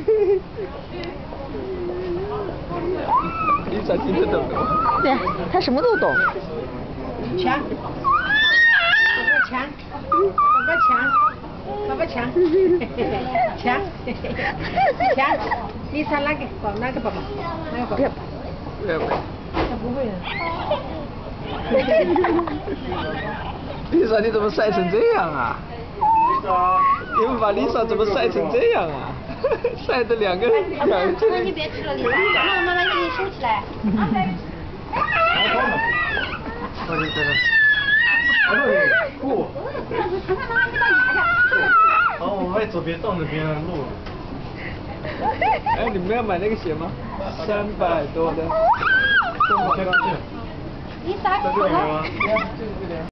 丽莎听得懂的吗？ 对，他什么都懂。 强，爸爸强，强，丽莎那个宝那个宝宝，那个宝宝。 不要。 他不会的。 丽莎，你怎么晒成这样啊？你们把丽莎怎么晒成这样啊？晒得两个。 你别吃了，丽莎，妈妈给你收起来。 不。好，我们走别到那边路。 哎，你们要买那个鞋吗？300多的。 丽莎， 在这里吗？